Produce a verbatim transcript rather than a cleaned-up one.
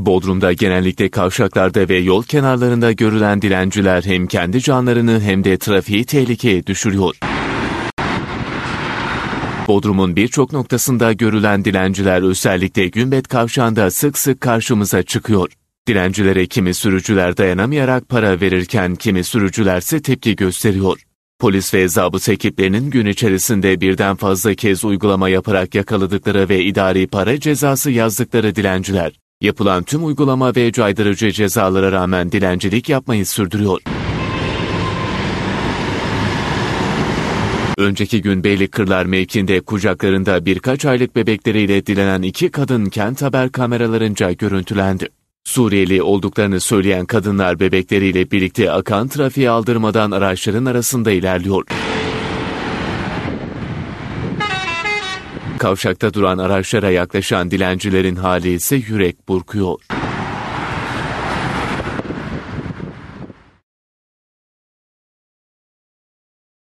Bodrum'da genellikle kavşaklarda ve yol kenarlarında görülen dilenciler hem kendi canlarını hem de trafiği tehlikeye düşürüyor. Bodrum'un birçok noktasında görülen dilenciler özellikle Gümbet Kavşağı'nda sık sık karşımıza çıkıyor. Dilencilere kimi sürücüler dayanamayarak para verirken kimi sürücülerse tepki gösteriyor. Polis ve zabıta ekiplerinin gün içerisinde birden fazla kez uygulama yaparak yakaladıkları ve idari para cezası yazdıkları dilenciler, yapılan tüm uygulama ve caydırıcı cezalara rağmen dilencilik yapmayı sürdürüyor. Önceki gün Beylikkırlar mevkiinde kucaklarında birkaç aylık bebekleriyle dilenen iki kadın Kent Haber kameralarınca görüntülendi. Suriyeli olduklarını söyleyen kadınlar bebekleriyle birlikte akan trafiğe aldırmadan araçların arasında ilerliyor. Kavşakta duran araçlara yaklaşan dilencilerin hali ise yürek burkuyor.